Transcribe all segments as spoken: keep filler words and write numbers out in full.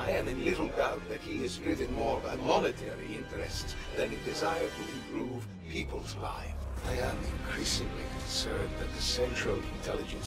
I am in little doubt that he is driven more by monetary interests than a desire to improve people's lives. I am increasingly concerned that the Central Intelligence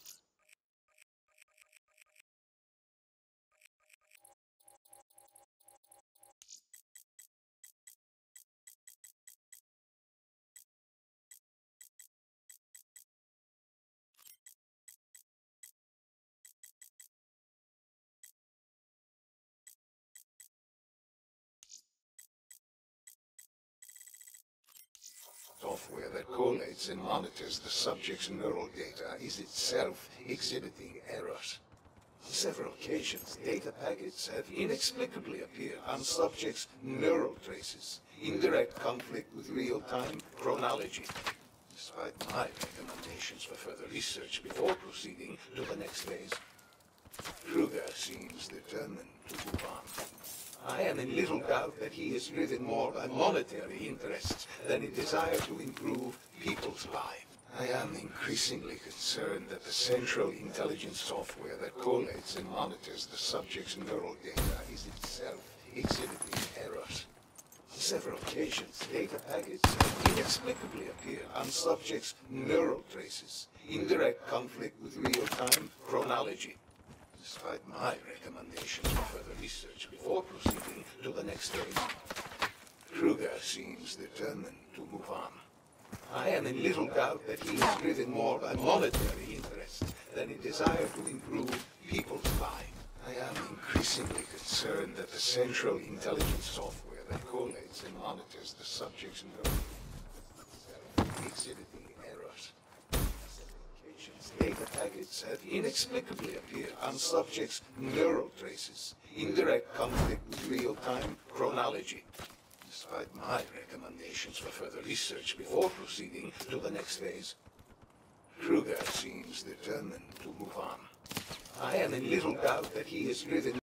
software that collates and monitors the subject's neural data is itself exhibiting errors. On several occasions, data packets have inexplicably appeared on subjects' neural traces, in direct conflict with real-time chronology. Despite my recommendations for further research before proceeding to the next phase, Kruger seems determined to move on. I am in little doubt that he is driven more by monetary interests than a desire to improve people's lives. I am increasingly concerned that the Central Intelligence software that collates and monitors the subject's neural data is itself exhibiting errors. On several occasions, data packets have inexplicably appeared on subjects' neural traces, in direct conflict with real-time chronology. Despite my recommendations for further research before proceeding to the next phase, Kruger seems determined to move on. I am in little doubt that he is driven more by monetary interests than a desire to improve people's lives. I am increasingly concerned that the Central Intelligence software that collates and monitors the subject's neural exhibiting errors. Data packets have inexplicably appeared on subjects' neural traces, in direct conflict with real-time chronology. Despite my recommendations for further research before proceeding to the next phase, Kruger seems determined to move on. I am in little doubt that he is driven